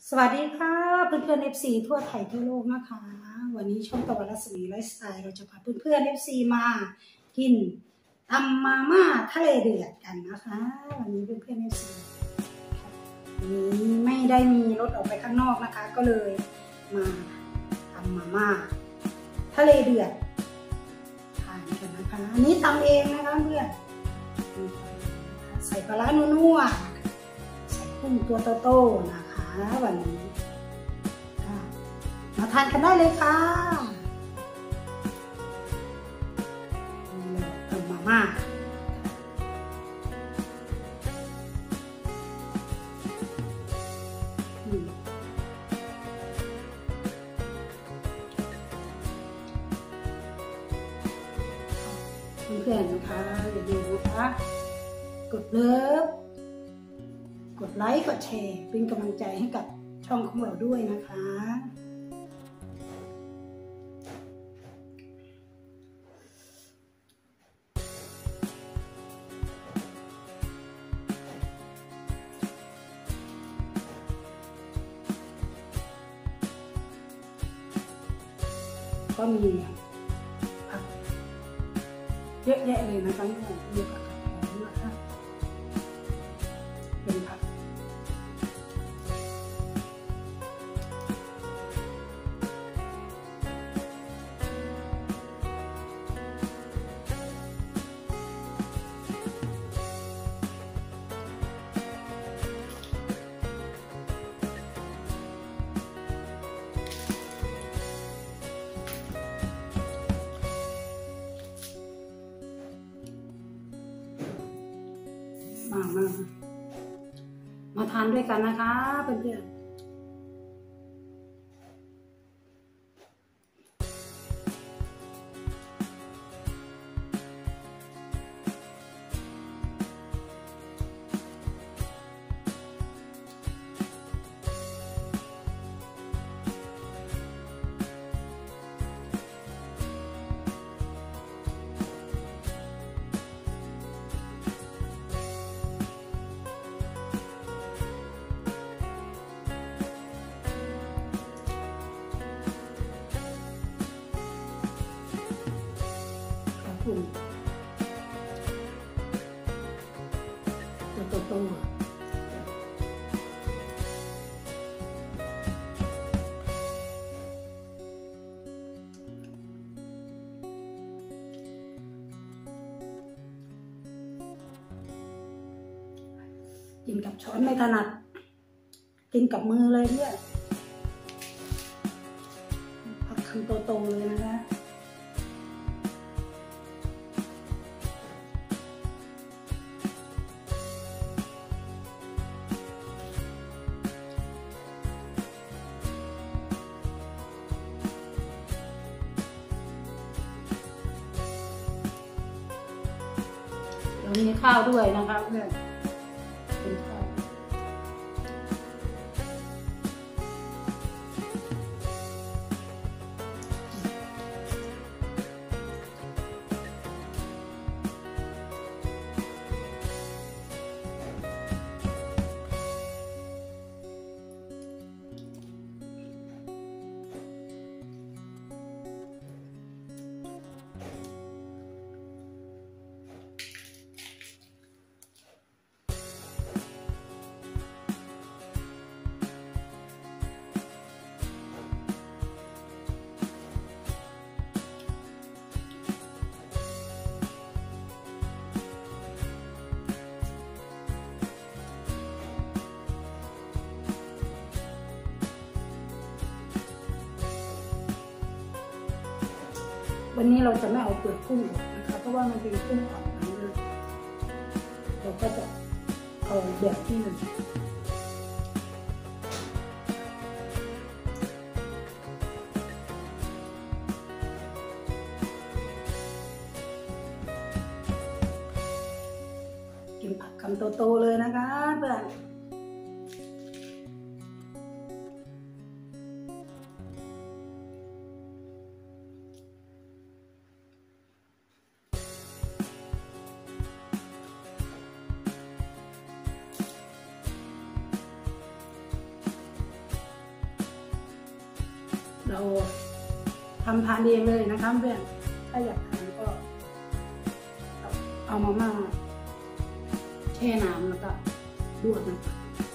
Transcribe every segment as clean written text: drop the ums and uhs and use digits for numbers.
สวัสดีค่ะเพื่อนๆ FC ทั่วไทยทั่วโลกนะคะวันนี้ช่องตะวันรัศมีไลฟ์สไตล์เราจะพาเพื่อนๆ FC มากินทำมาม่าทะเลเดือดกันนะคะวันนี้เพื่อนๆ FC วันนี้ไม่ได้มีรถออกไปข้างนอกนะคะก็เลยมาทำมาม่าทะเลเดือดทานกันนะคะอันนี้ทำเองนะคะเพื่อนใส่ปลาร้านัวๆใส่กุ้งตัวโตๆนะคะวันนี้มาทานกันได้เลยค่ะนี่เลยทำมาม่าเพื่อนๆนะคะอย่าลืมนะคะกดเลิฟกดไลค์กดแชร์เป็นกำลังใจให้กับช่องของเราด้วยนะคะก็มีผักเยอะแยะเลยนะคะมีผักกาดหอมนะคะเป็นผักมาทานด้วยกันนะคะเพื่อนๆตัวโตกินกับช้อนไม่ถนัดกินกับมือเลยเพื่อนผักคำโตๆเลยนะคะเรามีข้าวด้วยนะคะเพื่อนเป็นข้าววันนี้เราจะไม่เอาเปลือกกุ้งออกนะคะเพราะว่ามันเป็นกุ้งอ่อนนะเราก็จะเอาแบบที่มันกินผักคำโตๆเลยนะคะเพื่อนเราทำทานเองเลยนะคะเพื่อนถ้าอยากทานก็เอามาม่าแช่น้ำแล้วก็ลวกนะคะ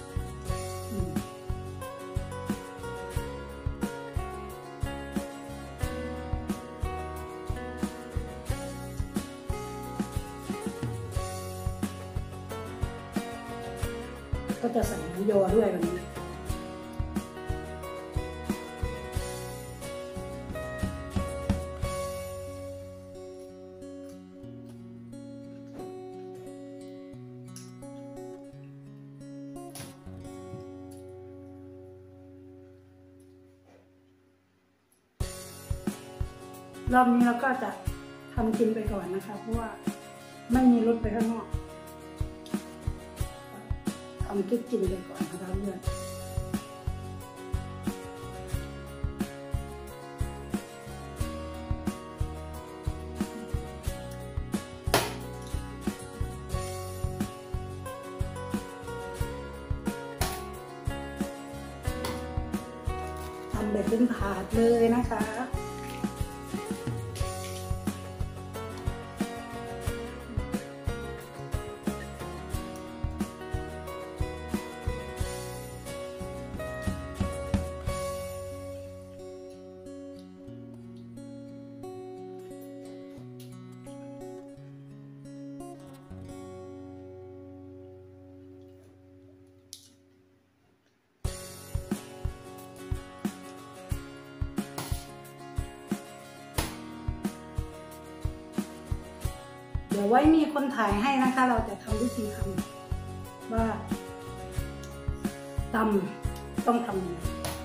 ก็จะใส่น้ำยอด้วยแบบนี้รอบนี้เราก็จะทำกินไปก่อนนะคะเพราะว่าไม่มีรถไปข้างนอกทำกินไปก่อนนะคะเพื่อนทำแบบเป็นถาดเลยนะคะเดี๋ยวไว้มีคนถ่ายให้นะคะเราจะทำวิธีทำว่าตำต้องทำยังไง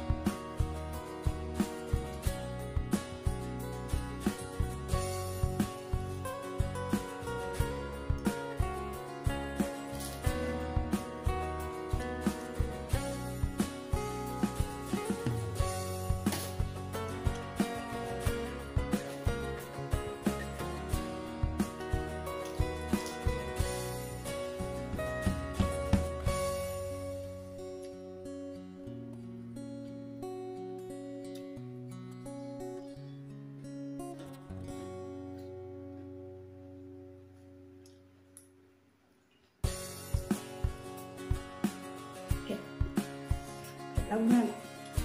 แล้วเพื่อน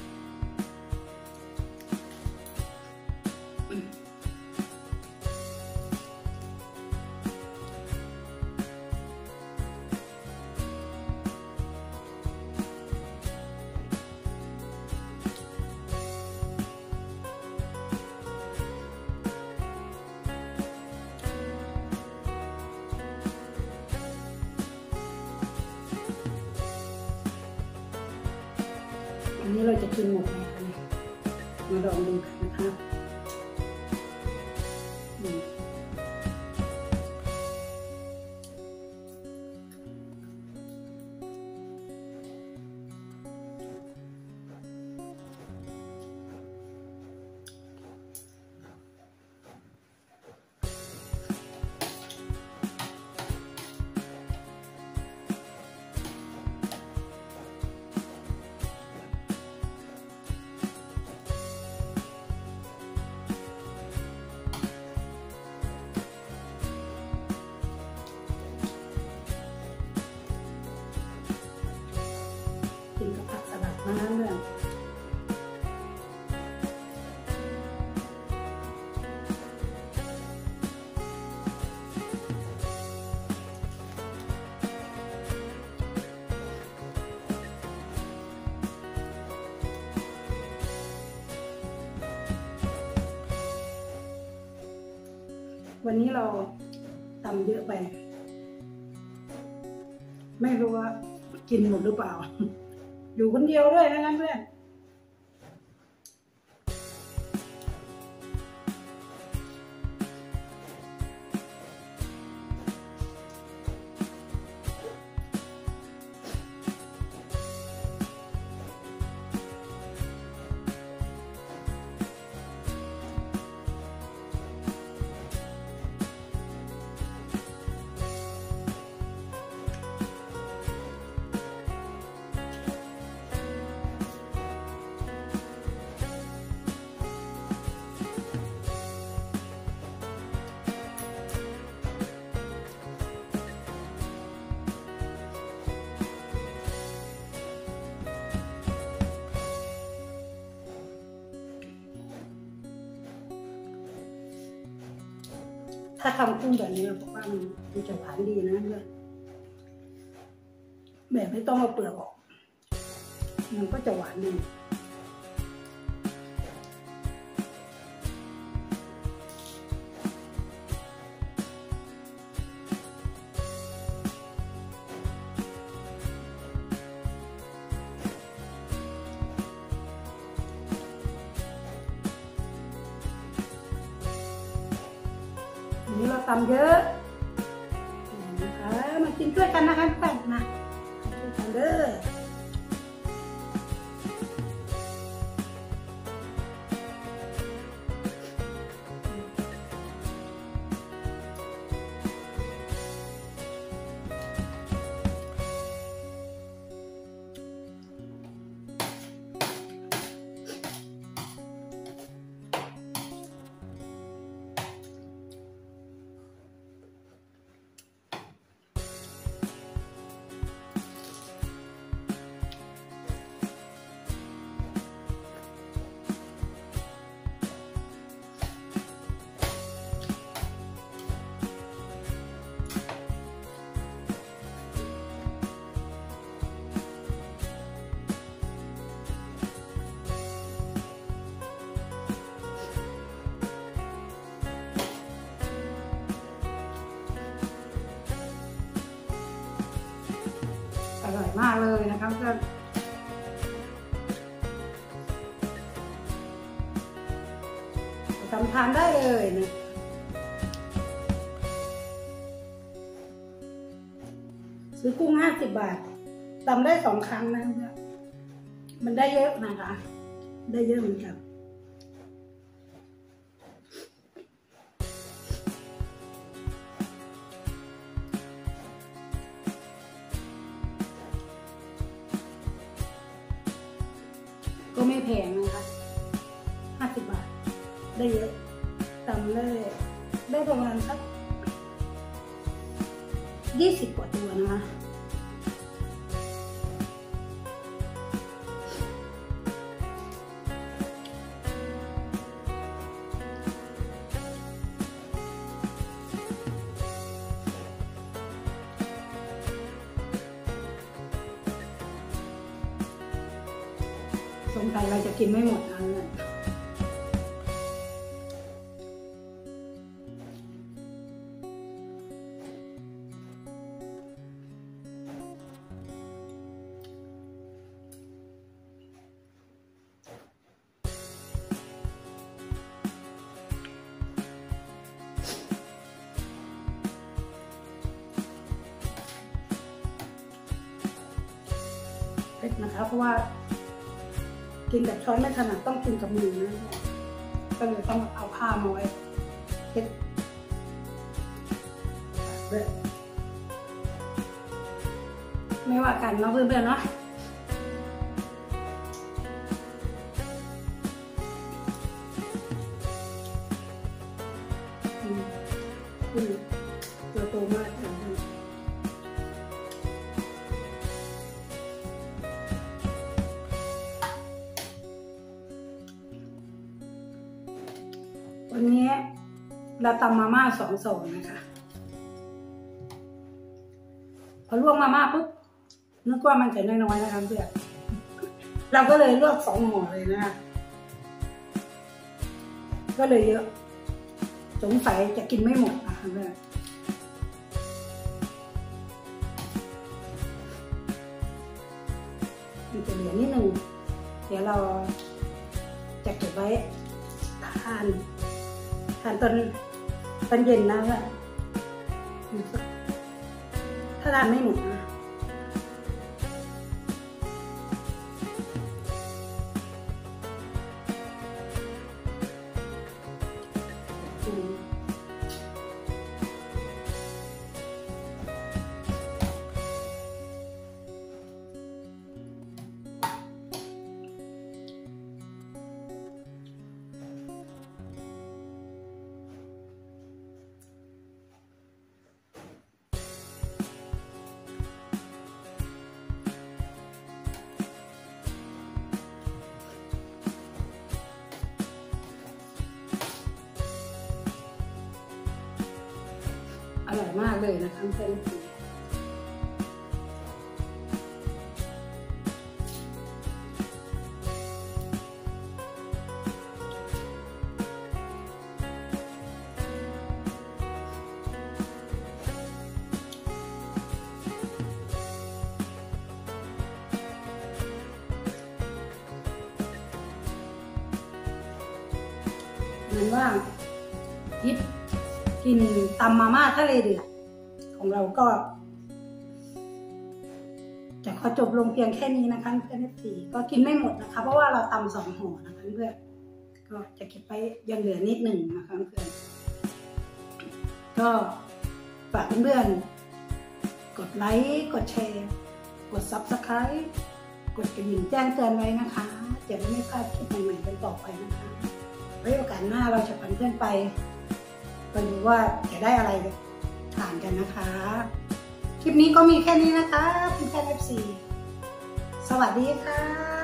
อันนี้เราจะกินหมดไหมคะเนี่ยมาลองดูกันนะคะกินกับผักสลัดมาเรื่องวันนี้เราทำเยอะไปไม่รู้ว่ากินหมดหรือเปล่าอยู่คนเดียวด้วยนะงั้นเพื่อน กถ้าทำกุ้งแบบนี้เราบอกว่ามันจะหวานดีนะเพื่อนแบบไม่ต้องเอาเปลือกออกมันก็จะหวานดีนี้เราตำเยอะนะคะมากินด้วยกันนะคะแป้งมาช่วยกันเด้ออร่อยมากเลยนะครับเพื่อนทำทานได้เลยนะซื้อกุ้ง50 บาทตำได้2 ครั้งนะเพื่อนมันได้เยอะนะคะได้เยอะเหมือนกันก็ไม่แพงนะคะ50 บาทได้เยอะตำได้ประมาณสัก20 กว่าตัวนะคะสงสัยเราจะกินไม่หมดนะเนี่ยเผ็ดนะคะเพราะว่ากินกับช้อนไม่ถนัดต้องกินกับมือนะก็เลยต้องเอาผ้ามาไว้เช็ดด้วยไม่ว่ากันเนาะเพื่อนๆเนาะตัวโตมากวันนี้เราตำมาม่า2 ซองนะคะพอลวกมาม่าปุ๊บนึกว่ามันจะน้อยๆนะคะเพื่อนเราก็เลยลวก2 ห่อเลยนะคะก็เลยเยอะสงสัยจะกินไม่หมดนะคะเพื่อนมันจะเหลือนิดนึงเดี๋ยวเราจะเก็บไว้ทานตอนเย็นนะเพื่อนถ้าทานไม่หมดนะอร่อยมากเลยนะคะเพื่อนนั้นว่ายิบกินตำมาม่าทะเลเดือดของเราก็จะขอจบลงเพียงแค่นี้นะคะเพื่อนก็กินไม่หมดนะคะเพราะว่าเราตำ2 ห่อนะคะเพื่อนก็จะเก็บไปยังเหลือนิดหนึ่งนะคะเพื่อนก็ฝากเพื่อนกดไลค์กดแชร์กด Subscribe กดกระดิ่งแจ้งเตือนไว้นะคะจะได้ไม่พลาดคลิปใหม่ๆกันต่อไปนะคะไว้โอกาสหน้าเราจะพาเพื่อนไปดูว่าจะได้อะไรทานกันนะคะคลิปนี้ก็มีแค่นี้นะคะเพื่อนๆ FC สวัสดีค่ะ